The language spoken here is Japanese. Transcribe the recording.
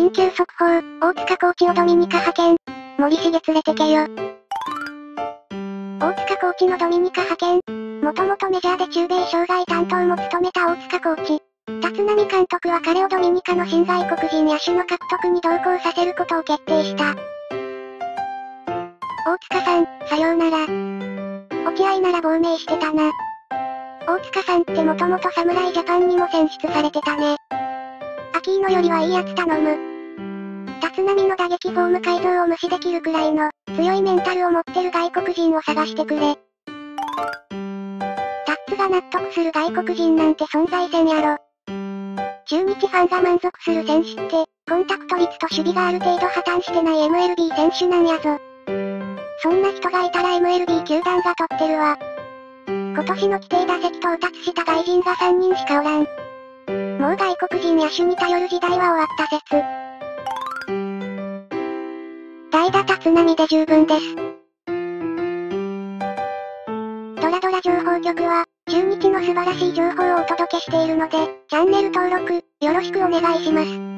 緊急速報、大塚コーチをドミニカ派遣。森重連れてけよ。大塚コーチのドミニカ派遣。もともとメジャーで中米障害担当も務めた大塚コーチ。立浪監督は彼をドミニカの新外国人野手の獲得に同行させることを決定した。大塚さん、さようなら。落合なら亡命してたな。大塚さんってもともと侍ジャパンにも選出されてたね。アキーノよりはいいやつ頼む。立浪の打撃フォーム改造を無視できるくらいの強いメンタルを持ってる外国人を探してくれ。タッツが納得する外国人なんて存在せんやろ。中日ファンが満足する選手って、コンタクト率と守備がある程度破綻してない MLB 選手なんやぞ。そんな人がいたら MLB 球団が取ってるわ。今年の規定打席到達した外人が3人しかおらん。もう外国人野手に頼る時代は終わった説。代打立浪で十分です。ドラドラ情報局は、中日の素晴らしい情報をお届けしているので、チャンネル登録、よろしくお願いします。